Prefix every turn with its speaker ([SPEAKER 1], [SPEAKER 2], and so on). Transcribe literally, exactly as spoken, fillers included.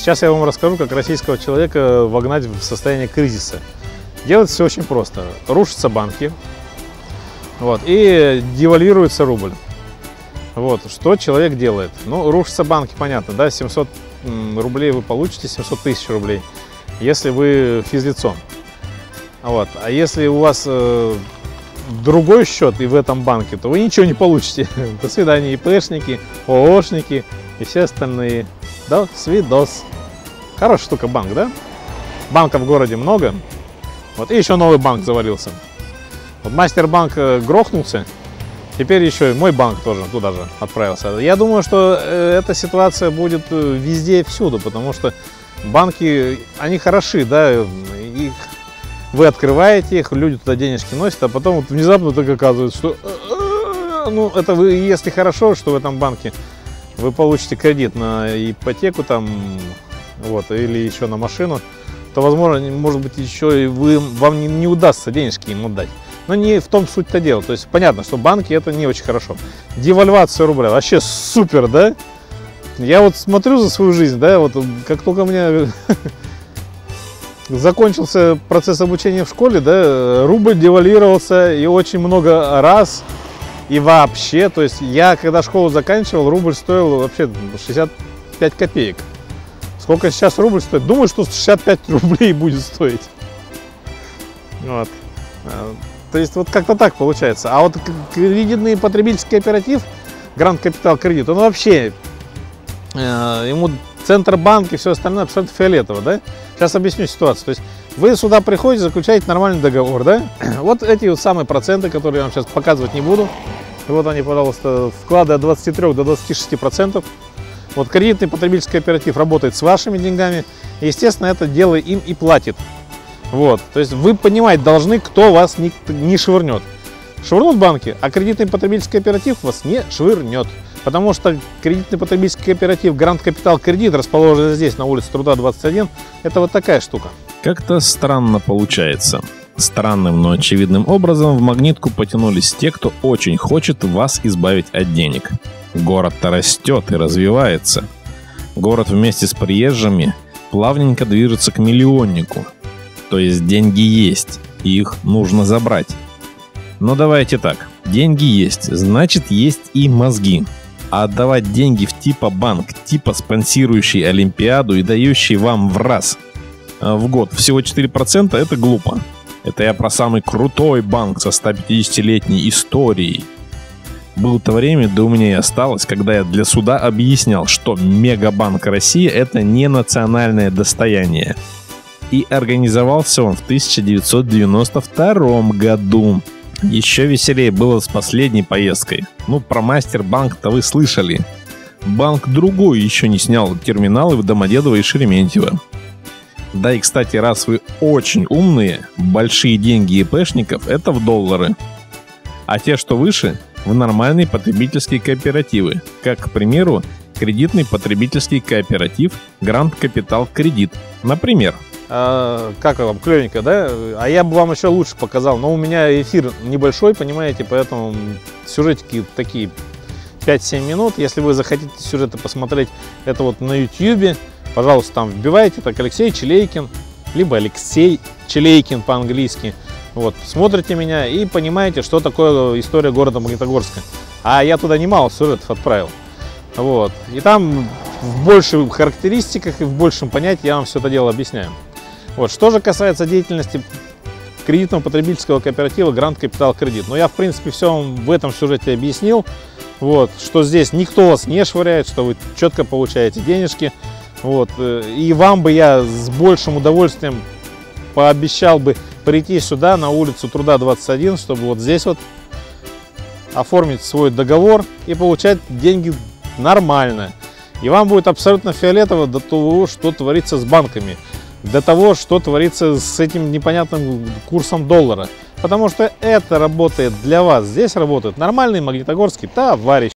[SPEAKER 1] Сейчас я вам расскажу, как российского человека вогнать в состояние кризиса. Делается все очень просто. Рушатся банки, вот, и девальвируется рубль. Вот, что человек делает? Ну, рушатся банки, понятно, да, семьсот рублей вы получите, семьсот тысяч рублей, если вы физлицом. Вот. А если у вас э, другой счет и в этом банке, то вы ничего не получите. До свидания, ИПшники, ООшники и все остальные. До свидос. Хорошая штука банк, да? Банков в городе много. Вот, и еще новый банк завалился. Вот Мастербанк грохнулся. Теперь еще и мой банк тоже туда же отправился. Я думаю, что эта ситуация будет везде и всюду, потому что банки, они хороши, да, их, вы открываете их, люди туда денежки носят, а потом вот внезапно так оказывается, что, ну, это вы, если хорошо, что в этом банке вы получите кредит на ипотеку там, вот, или еще на машину, то, возможно, может быть, еще и вы, вам не, не удастся денежки им отдать. Но не в том суть-то дело. То есть понятно, что банки это не очень хорошо. Девальвация рубля вообще супер, да? Я вот смотрю за свою жизнь, да, вот как только у меня закончился процесс обучения в школе, да, рубль девальвировался и очень много раз. И вообще, то есть я когда школу заканчивал, рубль стоил вообще шестьдесят пять копеек. Сколько сейчас рубль стоит? Думаю, что шестьдесят пять рублей будет стоить. Вот. То есть вот как-то так получается. А вот кредитный потребительский кооператив, Гранд Капитал Кредит, он вообще, э, ему Центробанк и все остальное абсолютно фиолетово, да? Сейчас объясню ситуацию. То есть вы сюда приходите, заключаете нормальный договор, да? Вот эти вот самые проценты, которые я вам сейчас показывать не буду. Вот они, пожалуйста, вклады от двадцати трёх до двадцати шести процентов. Вот кредитный потребительский кооператив работает с вашими деньгами. И, естественно, это дело им и платит. Вот, то есть вы понимаете, должны, кто вас не, не швырнет. Швырнут банки, а кредитный потребительский кооператив вас не швырнет. Потому что кредитный потребительский кооператив Гранд Капитал Кредит, расположен здесь, на улице Труда, двадцать один, это вот такая штука.
[SPEAKER 2] Как-то странно получается. Странным, но очевидным образом в магнитку потянулись те, кто очень хочет вас избавить от денег. Город-то растет и развивается. Город вместе с приезжими плавненько движется к миллионнику. То есть деньги есть, и их нужно забрать. Но давайте так, деньги есть, значит есть и мозги. А отдавать деньги в типа банк, типа спонсирующий Олимпиаду и дающий вам в раз в год всего четыре процента, это глупо. Это я про самый крутой банк со ста пятидесятилетней историей. Было-то время, да у меня и осталось, когда я для суда объяснял, что Мегабанк России это не национальное достояние. И организовался он в тысяча девятьсот девяносто втором году. Еще веселее было с последней поездкой. Ну, про Мастербанк-то вы слышали. Банк другой еще не снял терминалы в Домодедово и Шереметьево. Да и, кстати, раз вы очень умные, большие деньги ИПшников это в доллары. А те, что выше, в нормальные потребительские кооперативы. Как, к примеру, кредитный потребительский кооператив Гранд Капитал Кредит. Например.
[SPEAKER 1] А, как вам, клевенько, да? А я бы вам еще лучше показал. Но у меня эфир небольшой, понимаете, поэтому сюжетики такие пять-семь минут. Если вы захотите сюжеты посмотреть, это вот на ютьюбе. Пожалуйста, там вбивайте, так Алексей Челейкин, либо Алексей Челейкин по-английски. Вот, смотрите меня и понимаете, что такое история города Магнитогорска. А я туда немало сюжетов отправил. Вот. И там в больших характеристиках и в большем понятии я вам все это дело объясняю. Вот. Что же касается деятельности кредитного потребительского кооператива Гранд Капитал Кредит. Но я, в принципе, все вам в этом сюжете объяснил. Вот. Что здесь никто вас не швыряет, что вы четко получаете денежки. Вот. И вам бы я с большим удовольствием пообещал бы прийти сюда, на улицу Труда, двадцать один, чтобы вот здесь вот оформить свой договор и получать деньги нормально. И вам будет абсолютно фиолетово до того, что творится с банками, до того, что творится с этим непонятным курсом доллара. Потому что это работает для вас. Здесь работают нормальные магнитогорские товарищи.